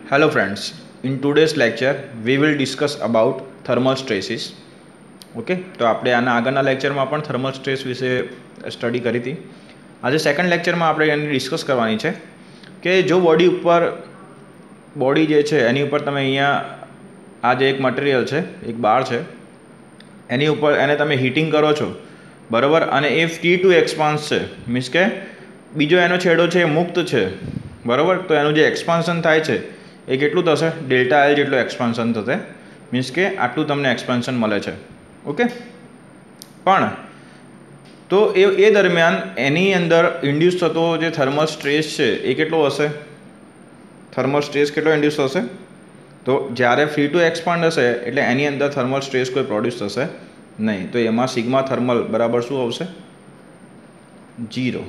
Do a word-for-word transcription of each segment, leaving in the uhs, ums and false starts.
Hello friends, in today's lecture we will discuss about thermal stresses. Okay તો આપણે આના આગળના લેક્ચરમાં પણ થર્મલ સ્ટ્રેસ વિશે સ્ટડી કરી હતી. આજે સેકન્ડ લેક્ચરમાં આપણે એની ડિસ્કસ કરવાની છે કે જો બોડી ઉપર બોડી જે છે એની ઉપર તમે અહીંયા આ જે એક મટીરિયલ છે, એક બાર છે, એની ઉપર એને તમે હીટિંગ કરો છો બરાબર, અને એ ટી ટુ એક્સપાન્સ છે, મીન્સ કે બીજો એનો છેડો છે એ મુક્ત છે બરાબર. તો એનું જે એક્સપાન્શન થાય છે એ કેટલું થશે? ડેલ્ટા એલ જેટલું એક્સપાન્શન થશે, મીન્સ કે આટલું તમને એક્સપાન્શન મળે છે. ઓકે, પણ તો એ એ દરમિયાન એની અંદર ઇન્ડ્યુસ થતો જે થર્મલ સ્ટ્રેસ છે એ કેટલો હશે? થર્મલ સ્ટ્રેસ કેટલો ઇન્ડ્યુસ થશે? તો જ્યારે ફ્રી ટુ એક્સપાન્ડ હશે એટલે એની અંદર થર્મલ સ્ટ્રેસ કોઈ પ્રોડ્યુસ થશે નહીં. તો એમાં સિગ્મા થર્મલ બરાબર શું આવશે? ઝીરો.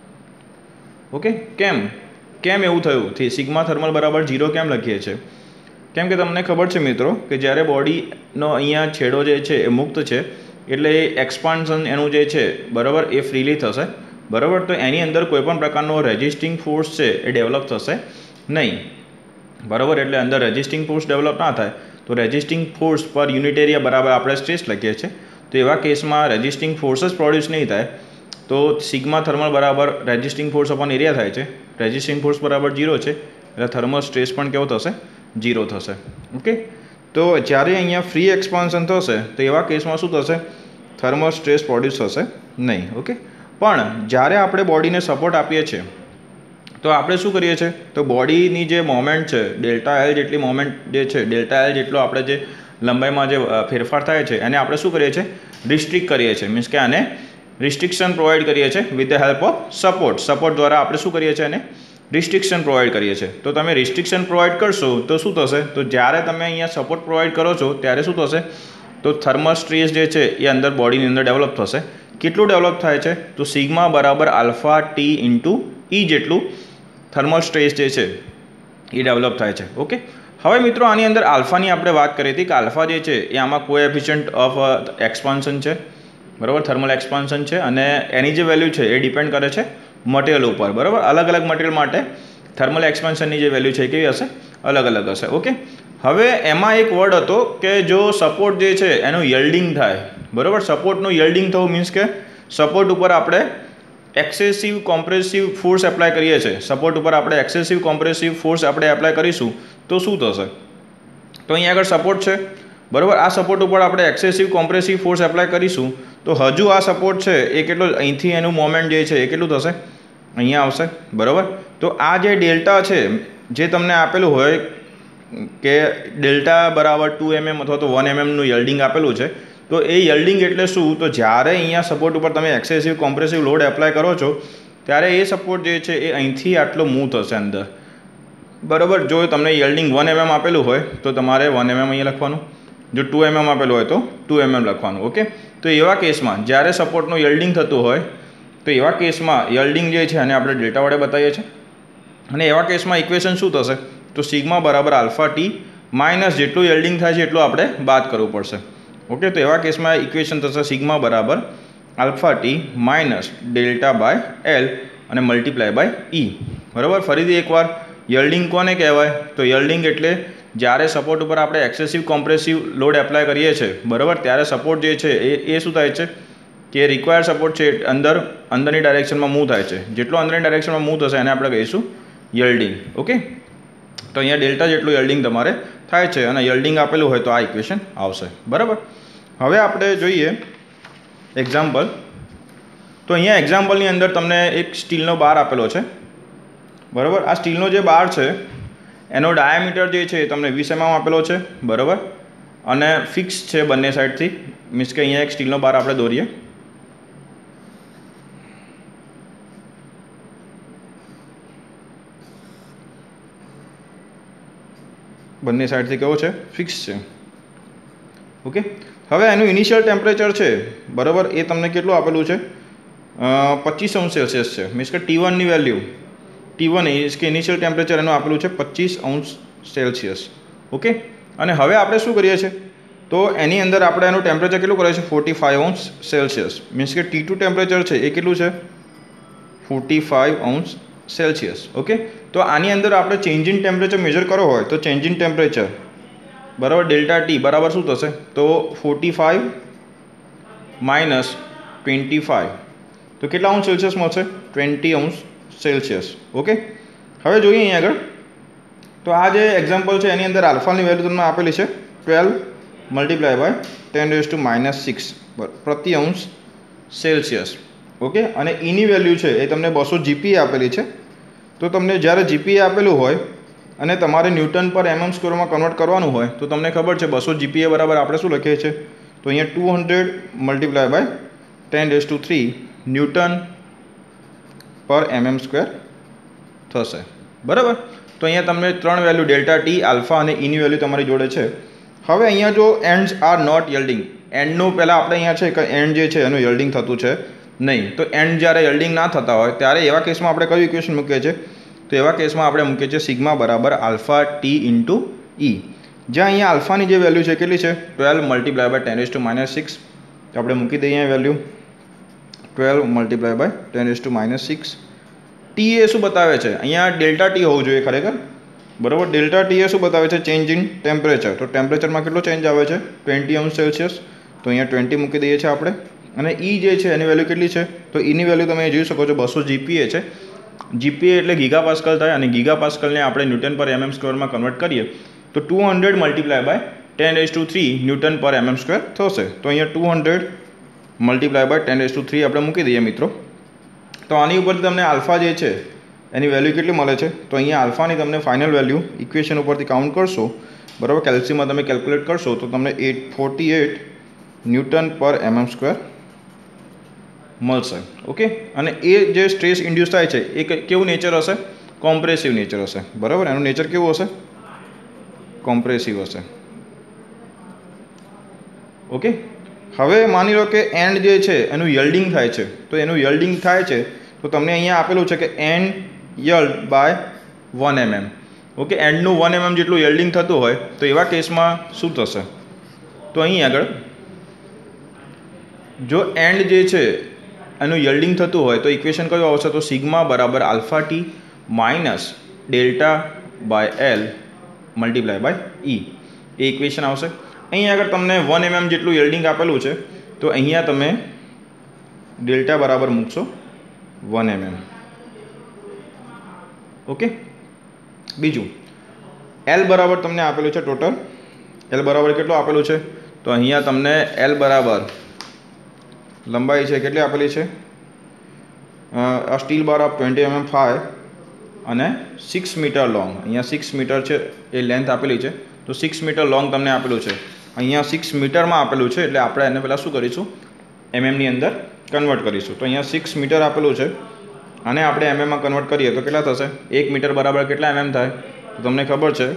ઓકે, કેમ કેમ એવું થયું? સિગ્મા થર્મલ બરાબર ઝીરો કેમ લખીએ છીએ? કેમ કે તમને ખબર છે મિત્રો કે જ્યારે બોડીનો અહીંયા છેડો જે છે એ મુક્ત છે એટલે એ એક્સપાન્શન એનું જે છે બરાબર એ ફ્રીલી થશે બરાબર. તો એની અંદર કોઈપણ પ્રકારનો રેઝિસ્ટિંગ ફોર્સ છે એ ડેવલપ થશે નહીં બરાબર. એટલે અંદર રેઝિસ્ટિંગ ફોર્સ ડેવલપ ના થાય તો resisting force per unit area બરાબર આપણે સ્ટ્રેસ લખીએ છીએ. તો એવા કેસમાં રેઝિસ્ટિંગ ફોર્સ જ પ્રોડ્યુસ નહીં થાય તો સિગ્મા થર્મલ બરાબર રેઝિસ્ટિંગ ફોર્સ અપોન એરિયા થાય છે. રેઝિસ્ટિંગ ફોર્સ બરાબર ઝીરો છે એટલે થર્મલ સ્ટ્રેસ પણ કેવો થશે? ઝીરો થશે. ઓકે, તો જ્યારે અહીંયા ફ્રી એક્સપાન્શન થશે તો એવા કેસમાં શું થશે? થર્મલ સ્ટ્રેસ પ્રોડ્યુસ થશે નહીં. ઓકે, પણ જ્યારે આપણે બોડીને સપોર્ટ આપીએ છીએ તો આપણે શું કરીએ છીએ? તો બોડીની જે મોમેન્ટ છે ડેલ્ટા એલ જેટલી મોમેન્ટ જે છે, ડેલ્ટા એલ જેટલો આપણે જે લંબાઈમાં જે ફેરફાર થાય છે એને આપણે શું કરીએ છીએ? રિસ્ટ્રિક્ટ કરીએ છીએ, મીન્સ કે આને રિસ્ટ્રિક્શન પ્રોવાઈડ કરીએ છીએ with the help of support. Support દ્વારા આપણે શું કરીએ છીએ? એને રિસ્ટ્રિક્શન પ્રોવાઈડ કરીએ છીએ. તો તમે રિસ્ટ્રિક્શન પ્રોવાઈડ કરશો તો શું થશે? તો જ્યારે તમે અહીંયા સપોર્ટ પ્રોવાઈડ કરો છો ત્યારે શું થશે? તો થર્મલ સ્ટ્રેસ જે છે એ અંદર બોડીની અંદર ડેવલપ થશે. કેટલું ડેવલપ થાય છે? તો સિગ્મા બરાબર આલ્ફા ટી ઇન્ટુ ઈ જેટલું થર્મલ સ્ટ્રેસ જે છે એ ડેવલપ થાય છે. ઓકે, હવે મિત્રો આની અંદર આલ્ફાની આપણે વાત કરી હતી કે આલ્ફા જે છે એ આમાં કોએફિશિયન્ટ ઓફ એક્સપાન્શન છે બરાબર, થર્મલ એક્સપાન્શન છે, અને એની જે વેલ્યુ છે એ ડિપેન્ડ કરે છે મટીરિયલ ઉપર બરાબર. અલગ અલગ મટીરિયલ માટે થર્મલ એક્સપાન્શનની જે વેલ્યુ છે એ કેવી હશે? અલગ અલગ હશે. ઓકે, હવે એમાં એક વર્ડ હતો કે જો સપોર્ટ જે છે એનું યલ્ડિંગ થાય બરાબર. સપોર્ટનું યલ્ડિંગ થવું મીન્સ કે સપોર્ટ ઉપર આપણે એક્સેસિવ કોમ્પ્રેસિવ ફોર્સ એપ્લાય કરીએ છીએ. સપોર્ટ ઉપર આપણે એક્સેસિવ કોમ્પ્રેસિવ ફોર્સ આપણે એપ્લાય કરીશું તો શું થશે? તો અહીંયા આગળ સપોર્ટ છે બરાબર. આ સપોર્ટ ઉપર આપણે એક્સેસિવ કોમ્પ્રેસિવ ફોર્સ એપ્લાય કરીશું તો હજુ આ સપોર્ટ છે એ કેટલો અહીંથી એનું મોમેન્ટ જે છે એ કેટલું થશે? અહીંયા આવશે બરાબર. તો આ જે ડેલ્ટા છે જે તમને આપેલું હોય કે ડેલ્ટા બરાબર ટુ એમએમ અથવા તો વન એમએમનું યલ્ડિંગ આપેલું છે, તો એ યલ્ડિંગ એટલે શું? તો જ્યારે અહીંયા સપોર્ટ ઉપર તમે એક્સેસિવ કોમ્પ્રેસિવ લોડ એપ્લાય કરો છો ત્યારે એ સપોર્ટ જે છે એ અહીંથી આટલો મૂવ થશે અંદર બરાબર. જો તમને યલ્ડિંગ વન એમએમ આપેલું હોય તો તમારે વન એમએમ અહીંયા લખવાનું, જો ટુ એમએમ આપેલું હોય તો ટુ એમએમ લખવાનું. ઓકે, તો એવા કેસમાં જ્યારે સપોર્ટનું યલ્ડિંગ થતું હોય તો એવા કેસમાં યલ્ડિંગ જે છે અને આપણે ડેલ્ટા વડે બતાવીએ છીએ, અને એવા કેસમાં ઇક્વેશન શું થશે? તો સિગ્મા બરાબર આલ્ફા ટી માઇનસ જેટલું યલ્ડિંગ થાય છે એટલું આપણે બાદ કરવું પડશે. ઓકે, તો એવા કેસમાં ઇક્વેશન થશે સિગ્મા બરાબર alpha T minus delta by L અને મલ્ટીપ્લાય બાય ઈ બરાબર. ફરીથી એકવાર યલ્ડિંગ કોને કહેવાય? તો યલ્ડિંગ એટલે જ્યારે સપોર્ટ ઉપર આપણે એક્સેસિવ કોમ્પ્રેસિવ લોડ એપ્લાય કરીએ છીએ બરાબર ત્યારે સપોર્ટ જે છે એ એ શું થાય છે કે રિક્વાયર્ડ સપોર્ટ છે અંદર અંદરની ડાયરેક્શનમાં મૂવ થાય છે. જેટલો અંદરની ડાયરેક્શનમાં મૂવ થશે એને આપણે કહીશું યલ્ડિંગ. ઓકે, તો અહીંયા ડેલ્ટા જેટલું યલ્ડિંગ તમારે થાય છે અને યલ્ડિંગ આપેલું હોય તો આ ઇક્વેશન આવશે બરાબર. હવે આપણે જોઈએ એક્ઝામ્પલ. તો અહીંયા એક્ઝામ્પલની અંદર તમને એક સ્ટીલનો બાર આપેલો છે બરાબર. આ સ્ટીલનો જે બાર છે એનો ડાયામીટર જે છે તમને વીસ એમએમ આપેલો છે બરાબર, અને ફિક્સ છે બંને સાઈડથી, મીન્સ કે અહીંયા એક સ્ટીલનો બાર આપણે દોરીએ બંને સાઈડથી કેવો છે? ફિક્સ છે. ઓકે, હવે એનું ઇનિશિયલ ટેમ્પરેચર છે બરાબર એ તમને કેટલું આપેલું છે? પચીસ અંશ સેલ્સિયસ છે, મીન્સ કે ટી વનની વેલ્યુ ટી વન મીન્સ કે ઇનિશિયલ ટેમ્પરેચર એનું આપેલું છે પચીસ અંશ સેલ્સિયસ. ઓકે, અને હવે આપણે શું કરીએ છીએ? તો એની અંદર આપણે એનું ટેમ્પરેચર કેટલું કરે છે? ફોર્ટી ફાઇવ અંશ સેલ્સિયસ, મીન્સ કે ટી ટુ ટેમ્પરેચર છે એ કેટલું છે? ફોર્ટી ફાઇવ અંશ સેલ્સિયસ. ઓકે, તો આની અંદર આપણે ચેન્જ ઇન ટેમ્પરેચર મેજર કરવો હોય તો ચેન્જ ઇન ટેમ્પરેચર બરાબર ડેલ્ટા ટી બરાબર શું થશે? તો forty five minus twenty five, તો કેટલા અંશ સેલ્સિયસ મળશે? ટ્વેન્ટી અંશ સેલ્સિયસ. ઓકે, હવે જોઈએ અહીં આગળ. તો આ જે એક્ઝામ્પલ છે એની અંદર આલ્ફાની વેલ્યુ તમને આપેલી છે twelve multiply by ten raise to minus six પ્રતિ અંશ સેલ્સિયસ. ઓકે, અને ઈની વેલ્યુ છે એ તમને બસો જીપીએ આપેલી છે. તો તમને જ્યારે જીપીએ આપેલું હોય અને તમારે ન્યૂટન પર એમએમ સ્ક્વેરમાં કન્વર્ટ કરવાનું હોય તો તમને ખબર છે બસો જીપીએ બરાબર આપણે શું લખીએ છીએ? તો અહીંયા two hundred multiply by ten raise to three newton per mm square થશે. બરાબર, તો અહીંયા તમને ત્રણ વેલ્યુ ડેલ્ટા ટી, આલ્ફા અને ઈની વેલ્યુ તમારી જોડે છે. હવે અહીંયા જો એન્ડ્સ આર નોટ યલ્ડિંગ, એન્ડનું પહેલાં આપણે અહીંયા છે કે એન્ડ જે છે એનું યલ્ડિંગ થતું છે નહીં. તો એન્ડ જ્યારે યલ્ડિંગ ના થતા હોય ત્યારે એવા કેસમાં આપણે કયું ઇક્વેશન મૂકીએ છીએ? તો એવા કેસમાં આપણે મૂકીએ છીએ સિગ્મા બરાબર આલ્ફા ટી ઇન્ટુ ઈ. જ્યાં અહીંયા આલ્ફાની જે વેલ્યુ છે કેટલી છે? Twelve multiply by ten raise to minus six. તો આપણે મૂકી દઈએ અહીંયા value twelve multiply by ten raise to minus six. T એ શું બતાવે છે? અહીંયા ડેલ્ટા ટી હોવું જોઈએ ખરેખર. બરાબર, ડેલ્ટા ટી એ શું બતાવે છે? Change in temperature. તો ટેમ્પરેચરમાં કેટલો ચેન્જ આવે છે? ટ્વેન્ટી અંશ સેલ્સિયસ. તો અહીંયા ટ્વેન્ટી મૂકી દઈએ છીએ આપણે. અને ઈ જે છે એની વેલ્યુ કેટલી છે? તો ઈની વેલ્યુ તમે જોઈ શકો છો બસો જીપીએ છે. જીપીએ એટલે ગીગા પાસ્કલ થાય અને ગીગા પાસ્કલને આપણે ન્યૂટન પર એમએમ સ્ક્વેરમાં કન્વર્ટ કરીએ તો two hundred multiply by ten raise to three newton per mm square થશે. તો અહીંયા two hundred multiply by ten raise to three આપણે મૂકી દઈએ મિત્રો. તો આની ઉપરથી તમને આલ્ફા જે છે એની વેલ્યુ કેટલી મળે છે? તો અહીંયા આલ્ફાની તમને ફાઇનલ વેલ્યુ ઇક્વેશન ઉપરથી કાઉન્ટ કરશો બરાબર, કેલ્સીમાં તમે કેલ્ક્યુલેટ કરશો તો તમને eight forty eight newton per mm square મળશે. ઓકે, અને એ જે સ્ટ્રેસ ઇન્ડ્યુસ થાય છે એ કેવું નેચર હશે? કોમ્પ્રેસિવ નેચર હશે. બરાબર, એનું નેચર કેવું હશે? કોમ્પ્રેસિવ હશે. ઓકે, હવે માની લો કે એન્ડ જે છે એનું યલ્ડિંગ થાય છે. તો એનું યલ્ડિંગ થાય છે તો તમને અહીંયા આપેલું છે કે end yield by one mm. Okay, એન્ડનું વન એમએમ જેટલું યલ્ડિંગ થતું હોય તો એવા કેસમાં શું થશે? તો અહીં આગળ જો એન્ડ જે છે એનું યલ્ડિંગ થતું હોય તો ઇક્વેશન કયું આવશે? તો સિગ્મા બરાબર alpha T minus delta by L multiply by E. એ ઇક્વેશન આવશે. અહીં આગળ તમને વન એમએમ જેટલું યલ્ડિંગ આપેલું છે તો અહીંયા તમે ડેલ્ટા બરાબર મૂકશો વન એમએમ. ઓકે, બીજું એલ બરાબર તમને આપેલું છે ટોટલ. એલ બરાબર કેટલું આપેલું છે? તો અહીંયા તમને એલ બરાબર લંબાઈ છે કેટલી આપેલી છે? આ steel bar of twenty mm five અને સિક્સ મીટર લોંગ. અહીંયા સિક્સ મીટર છે એ લેન્થ આપેલી છે. તો સિક્સ મીટર લોંગ તમને આપેલું છે. અહીંયા સિક્સ મીટરમાં આપેલું છે એટલે આપણે એને પહેલાં શું કરીશું? એમએમની અંદર કન્વર્ટ કરીશું. તો અહીંયા સિક્સ મીટર આપેલું છે અને આપણે એમએમમાં કન્વર્ટ કરીએ તો કેટલા થશે? એક મીટર બરાબર કેટલા એમએમ થાય? તો તમને ખબર છે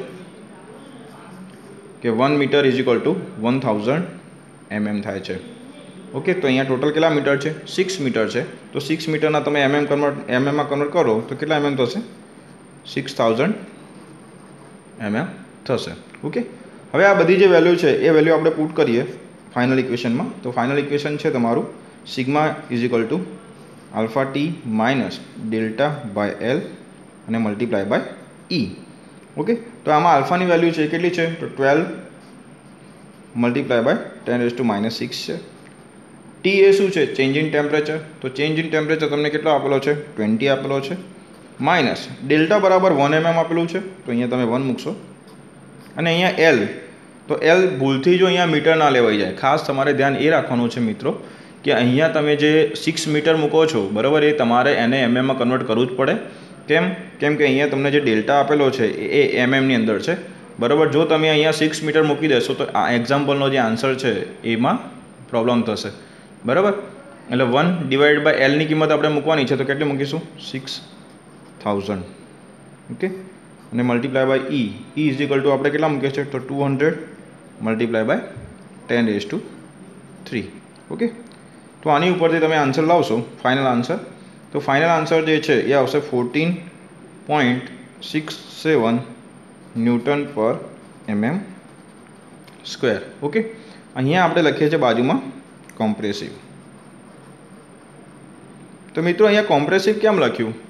કે one metre is equal to one thousand mm થાય છે. ઓકે, તો અહીંયા ટોટલ કેટલા મીટર છે? સિક્સ મીટર છે. તો સિક્સ મીટરના તમે એમએમ કન્વર્ટ એમએમમાં કન્વર્ટ કરો તો કેટલા એમએમ થશે? સિક્સ થાઉઝન્ડ એમએમ થશે. ઓકે, હવે આ બધી જે વેલ્યુ છે એ વેલ્યુ આપણે પુટ કરીએ ફાઇનલ ઇક્વેશનમાં. તો ફાઇનલ ઇક્વેશન છે તમારું sigma is equal to alpha T minus delta by L અને મલ્ટીપ્લાય બાય ઈ. ઓકે, તો આમાં આલ્ફાની વેલ્યુ છે કેટલી છે? તો twelve multiply by ten raise to minus six છે. ટી એ શું છે? Change in temperature. તો ચેન્જ ઇન ટેમ્પરેચર તમને કેટલો આપેલો છે? ટ્વેન્ટી આપેલો છે. માઇનસ ડેલ્ટા બરાબર વન એમએમ આપેલું છે તો અહીંયા તમે વન મૂકશો. અને અહીંયા એલ, તો એલ ભૂલથી જો અહીંયા મીટર ના લેવાઈ જાય. ખાસ તમારે ધ્યાન એ રાખવાનું છે મિત્રો કે અહીંયા તમે જે સિક્સ મીટર મૂકો છો બરાબર એ તમારે એને એમએમમાં કન્વર્ટ કરવું જ પડે. કેમ? કેમ કે અહીંયા તમને જે ડેલ્ટા આપેલો છે એ એમએમની અંદર છે. બરાબર, જો તમે અહીંયા સિક્સ મીટર મૂકી દેશો તો આ એક્ઝામ્પલનો જે આન્સર છે એમાં પ્રોબ્લેમ થશે. બરાબર, એટલે વન ડિવાઈડ બાય એલની કિંમત આપણે મૂકવાની છે તો કેટલી મૂકીશું? Six thousand. ઓકે, અને multiply by E. E is equal to આપણે કેટલા મૂકીએ છીએ? તો two hundred multiply by ten raise to three. Okay, તો આની ઉપરથી તમે આન્સર લાવશો ફાઇનલ આન્સર. તો ફાઇનલ આન્સર જે છે એ આવશે fourteen point six seven newton per mm square. Okay, અહીંયા આપણે લખીએ છીએ બાજુમાં કોમ્પ્રેસિવ. તો મિત્રો અહીંયા કોમ્પ્રેસિવ કેમ લખ્યું?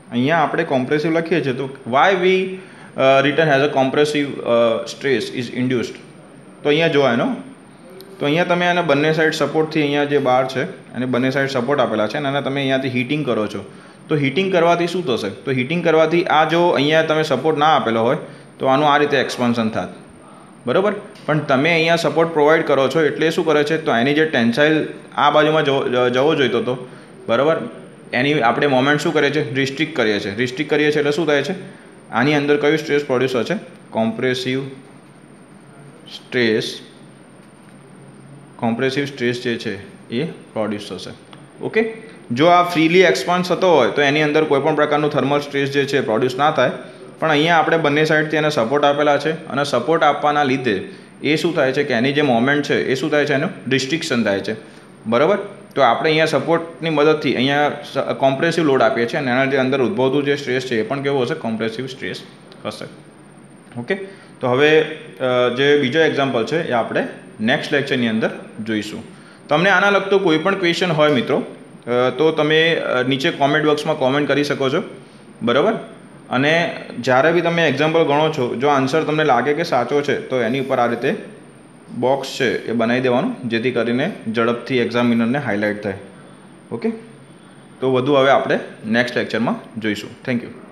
અહીંયા આપણે કોમ્પ્રેસિવ લખીએ છીએ તો why we written has a compressive stress is induced. તો અહીંયા જો એનો તો અહીંયા તમે આને બંને સાઈડ સપોર્ટથી અહીંયા જે બાર છે અને બંને સાઈડ સપોર્ટ આપેલા છે અને આને તમે અહીંયાથી હીટિંગ કરો છો. તો હીટિંગ કરવાથી શું થશે? તો હીટિંગ કરવાથી આ જો અહીંયા તમે સપોર્ટ ના આપેલો હોય તો આનું આ રીતે એક્સપાન્શન થાત, બરાબર. પણ તમે અહીંયા સપોર્ટ પ્રોવાઈડ કરો છો એટલે શું કરે છે? તો એની જે ટેન્સાઇલ આ બાજુમાં જવો જોઈતો હતો, બરાબર, એની આપણે મોમેન્ટ શું કરીએ છીએ? રિસ્ટ્રિક્ટ કરીએ છીએ. રિસ્ટ્રિક્ટ કરીએ છીએ એટલે શું થાય છે? આની અંદર કયું સ્ટ્રેસ પ્રોડ્યુસ થશે? કોમ્પ્રેસિવ સ્ટ્રેસ કોમ્પ્રેસિવ સ્ટ્રેસ જે છે એ પ્રોડ્યુસ થશે. ઓકે. જો આ ફ્રીલી એક્સપાન્ડ થતો હોય તો એની અંદર કોઈ પણ પ્રકારનું થર્મલ સ્ટ્રેસ જે છે પ્રોડ્યુસ ના થાય. પણ અહીંયા આપણે બંને સાઈડથી એને સપોર્ટ આપેલા છે અને સપોર્ટ આપવાના લીધે એ શું થાય છે કે એની જે મોમેન્ટ છે એ શું થાય છે? એનું રિસ્ટ્રિક્શન થાય છે, બરાબર. તો આપણે અહીંયા સપોર્ટની મદદથી અહીંયા કોમ્પ્રેસિવ લોડ આપીએ છીએ અને એના જે અંદર ઉદ્ભવતું જે સ્ટ્રેસ છે એ પણ કેવું હશે? કોમ્પ્રેસિવ સ્ટ્રેસ હશે. ઓકે. તો હવે જે બીજો એક્ઝામ્પલ છે એ આપણે નેક્સ્ટ લેક્ચરની અંદર જોઈશું. તમને આના લગતો કોઈ પણ ક્વેશ્ચન હોય મિત્રો તો તમે નીચે કોમેન્ટ બોક્સમાં કોમેન્ટ કરી શકો છો, બરાબર. અને જ્યારે બી તમે એક્ઝામ્પલ ગણો છો, જો આન્સર તમને લાગે કે સાચો છે તો એની ઉપર આ રીતે બોક્સ છે એ બનાવી દેવાનું, જેથી કરીને ઝડપથી એક્ઝામિનરને હાઇલાઇટ થાય. ઓકે. તો વધુ હવે આપણે નેક્સ્ટ લેક્ચરમાં જોઈશું. Thank you.